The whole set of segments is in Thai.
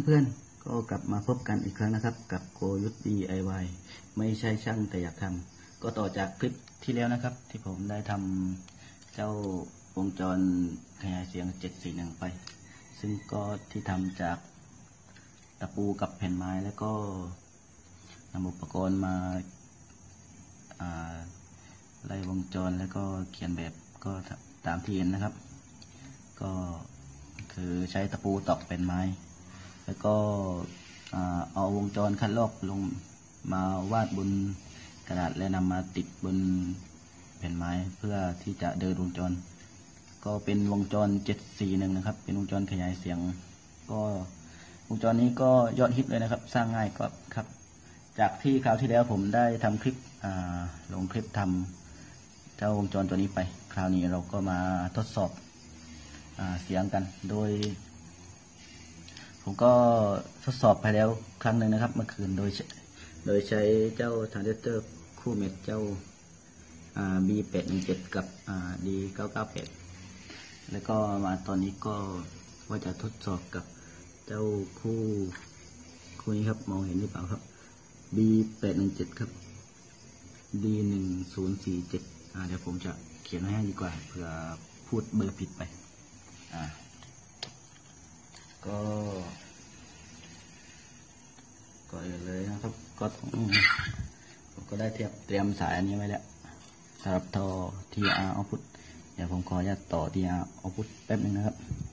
เพื่อนๆก็กลับมาพบกันอีกครั้งนะครับกับโกยุทธ DIY ไม่ใช่ช่างแต่อยากทำก็ต่อจากคลิปที่แล้วนะครับที่ผมได้ทำเจ้าวงจรขยายเสียง741ไปซึ่งก็ที่ทำจากตะปูกับแผ่นไม้แล้วก็นำอุปกรณ์มาไล่วงจรแล้วก็เขียนแบบก็ตามที่เห็นนะครับก็คือใช้ตะปูตอกแผ่นไม้แล้วก็เอาวงจรคัดลอกลงมาวาดบนกระดาษและนำมาติดบนแผ่นไม้เพื่อที่จะเดินวงจรก็เป็นวงจร741นะครับเป็นวงจรขยายเสียงก็วงจรนี้ก็ยอดฮิตเลยนะครับสร้างง่ายก็ครับจากที่คราวที่แล้วผมได้ทำคลิปลงคลิปทำเจ้าวงจรตัวนี้ไปคราวนี้เราก็มาทดสอบเสียงกันโดยผมก็ทดสอบไปแล้วครั้งหนึ่งนะครับเมื่อคืนโดยใช้เจ้าทรานซิสเตอร์คู่เม็ดเจ้าB817 กับD998แล้วก็มาตอนนี้ก็ว่าจะทดสอบกับเจ้าคู่นี้ครับมองเห็นหรือเปล่าครับ B817 ครับ D1047เดี๋ยวผมจะเขียนไว้ให้ดีกว่าเผื่อพูดเบอร์ผิดไปก็เลยนะครับผมก็ได้เตรียมสายอันนี้ไว้แล้วสำหรับท่อ TR output เดี๋ยวผมขออนุญาตต่อ TR output แป๊บนึงนะครับ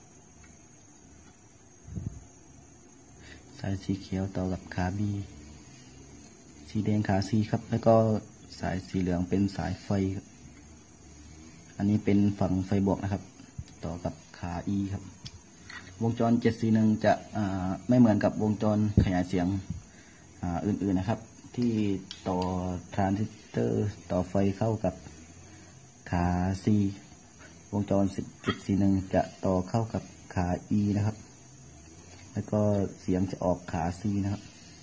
สายสีเขียวต่อกับขา B สีแดงขา C ครับแล้วก็สายสีเหลืองเป็นสายไฟครับอันนี้เป็นฝั่งไฟบวกนะครับต่อกับขา E ครับวงจร741จะไม่เหมือนกับวงจรขยายเสียงอื่นๆนะครับที่ต่อทรานซิสเตอร์ต่อไฟเข้ากับขา C วงจร741จะต่อเข้ากับขา E นะครับแล้วก็เสียงจะออกขา C นะครับ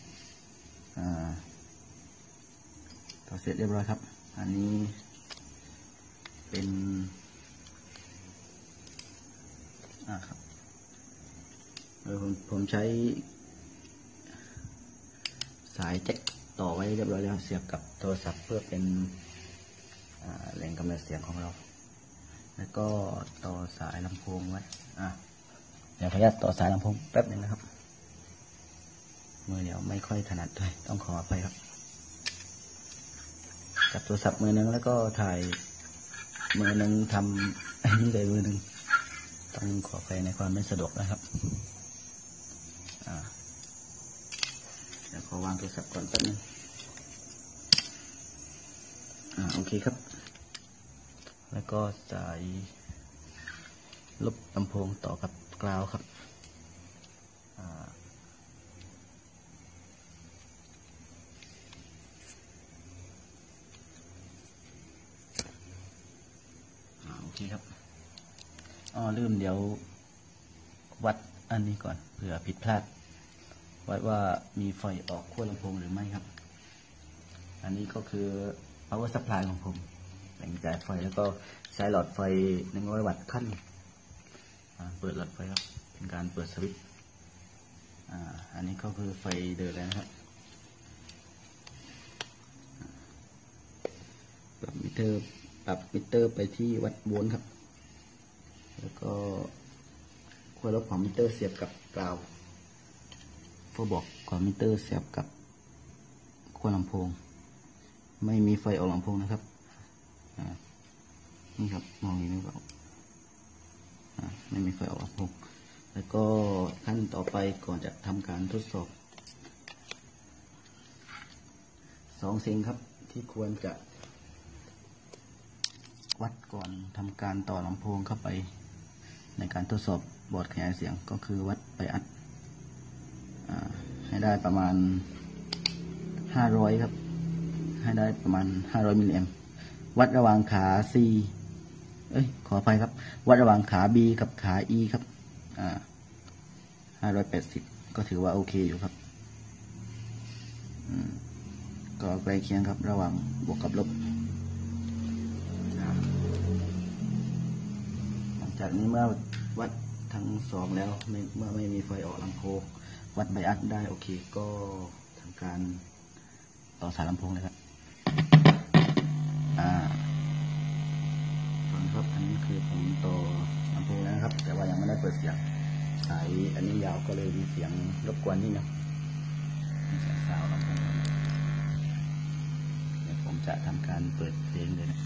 ต่อเสร็จเรียบร้อยครับอันนี้เป็นครับผมใช้สายแจ็คต่อไว้เรียบร้อยแล้วเสียบกับโทรศัพท์เพื่อเป็นแหล่งกำเนิดเสียงของเราแล้วก็ต่อสายลำโพงไว้เดี๋ยวขออนุญาตต่อสายลำโพงแป๊บนึงนะครับมือเดี๋ยวไม่ค่อยถนัดด้วยต้องขออภัยครับจับโทรศัพท์มือนึงแล้วก็ถ่ายมือนึงทำอันนี้เลยมือนึงต้องขออภัยในความไม่สะดวกนะครับเดี๋ยวขอวางโทรศัพท์ก่อนแป๊บนึงโอเคครับแล้วก็สายลบลำโพงต่อกับกราวครับโอเคครับลืมเดี๋ยววัดอันนี้ก่อนเผื่อผิดพลาดวัดว่ามีไฟออกขั้วลำโพงหรือไม่ครับอันนี้ก็คือ power supply ของผมแบ่งจ่ายไฟแล้วก็ใช้หลอดไฟ100 วัตต์ขั้นเปิดหลอดไฟครับเป็นการเปิดสวิตช์อันนี้ก็คือไฟเดินแล้วนะครับปรับมิเตอร์ไปที่วัดโวลต์ครับแล้วก็ขั้วลบของมิเตอร์เสียบกับกราวขั้วบวกของมิเตอร์เสียบกับขั้วลำโพงไม่มีไฟออกลำโพงนะครับนี่ครับมองเห็นไหมครับไม่มีไฟออกลำโพงแล้วก็ขั้นต่อไปก่อนจะทำการทดสอบ2 สิ่งครับที่ควรจะวัดก่อนทำการต่อลำโพงเข้าไปในการทดสอบบอร์ดขยายเสียงก็คือวัดไบอัสให้ได้ประมาณ500ครับให้ได้ประมาณ500 มิลลิแอมป์วัดระหว่างขา C ขออภัยครับวัดระหว่างขา B กับขา E ครับ580ก็ถือว่าโอเคอยู่ครับก็ใกล้เคียงครับระหว่างบวกกับลบหลังจากนี้เมื่อวัดทั้ง2แล้วเมื่อไม่มีไฟออกลำโพงวัดไบอัสได้โอเคก็ทำการต่อสายลำโพงเลยครับฟังครับอันนี้คือผมต่อลำโพงแล้วนะครับแต่ว่ายังไม่ได้เปิดเสียงสายอันนี้ยาวก็เลยมีเสียงรบกวนนิดนึงมีเสียงซาวลำโพงเดี๋ยวผมจะทำการเปิดเพลงเลยนะ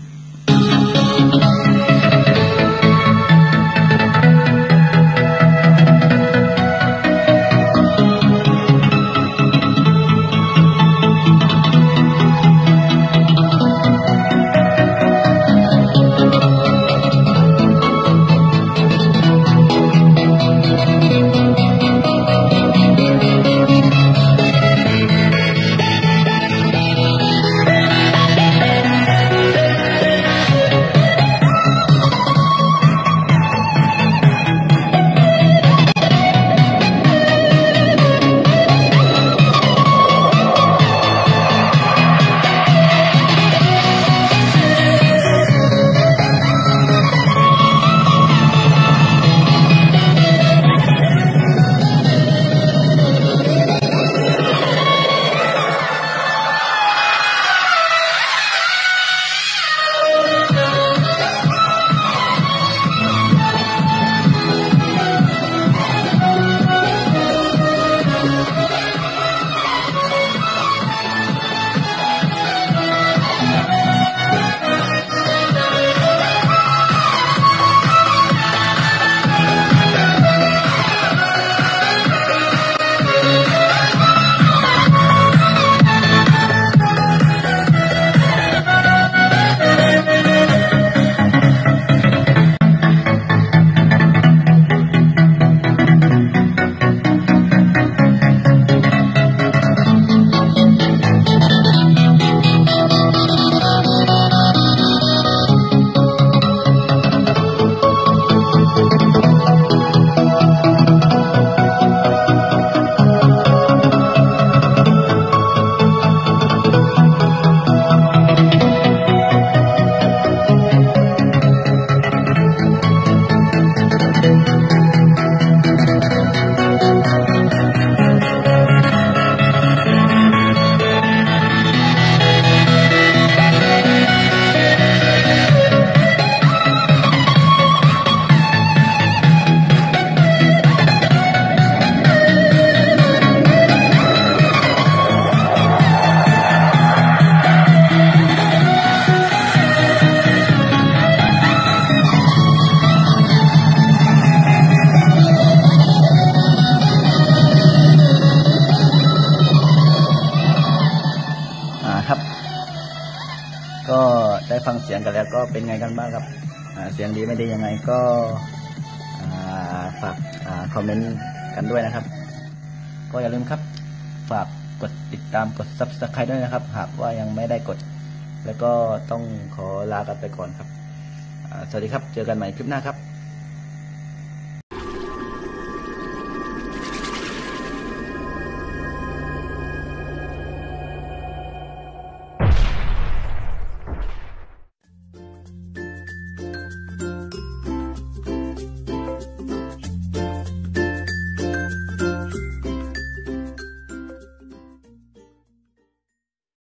ครับก็ได้ฟังเสียงกันแล้วก็เป็นไงกันบ้างครับเสียงดีไม่ดียังไงก็ฝากคอมเมนต์กันด้วยนะครับก็อย่าลืมครับฝากกดติดตามกด Subscribe ด้วยนะครับหากว่ายังไม่ได้กดแล้วก็ต้องขอลากันไปก่อนครับสวัสดีครับเจอกันใหม่คลิปหน้าครับ